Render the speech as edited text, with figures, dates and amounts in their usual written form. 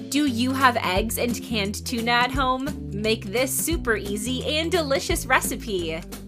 Do you have eggs and canned tuna at home? Make this super easy and delicious recipe.